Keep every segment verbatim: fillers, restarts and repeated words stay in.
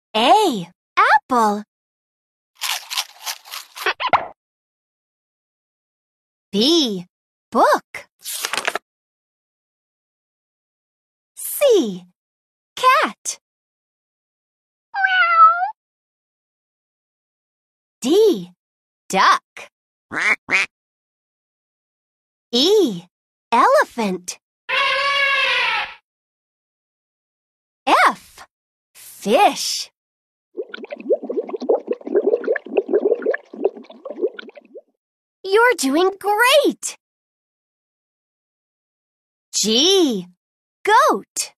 A. Apple. B. Book. C. Cat. D. Duck. E. Elephant. F. Fish. You're doing great! G. Goat.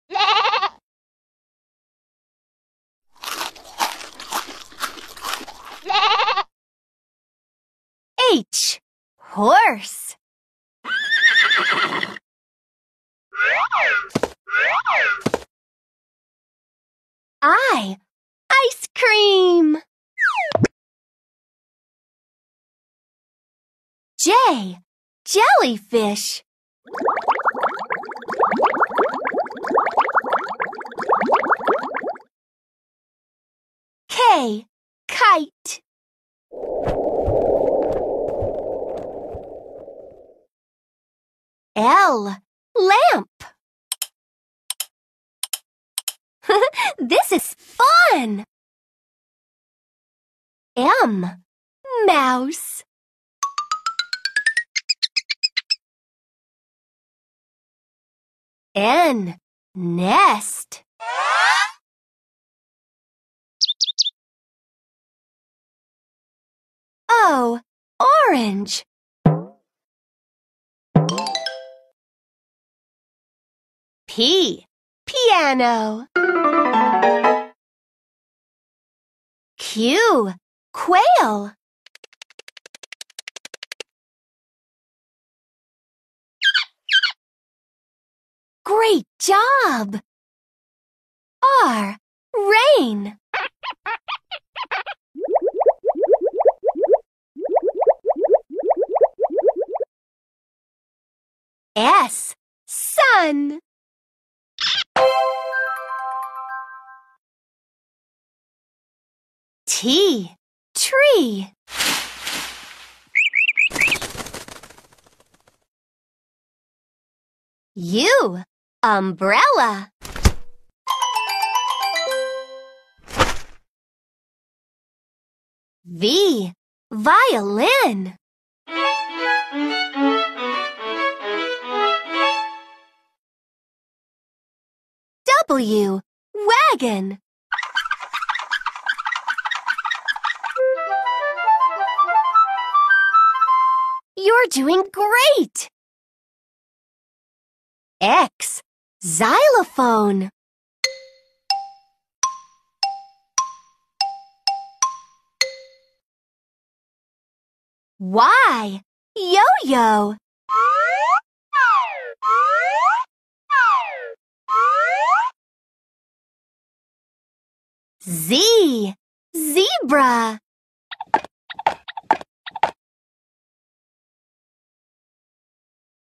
H. Horse. I. Ice cream. J. Jellyfish. K. Kite. L. Lamp. This is fun! M. Mouse. N. Nest. O. Orange. P. Piano. Q. Quail. Great job! R. Rain. S. Sun. T. Tree. U. Umbrella. V. Violin. W. Wagon. You're doing great! X. Xylophone. Y. Yo-yo. Z. Zebra.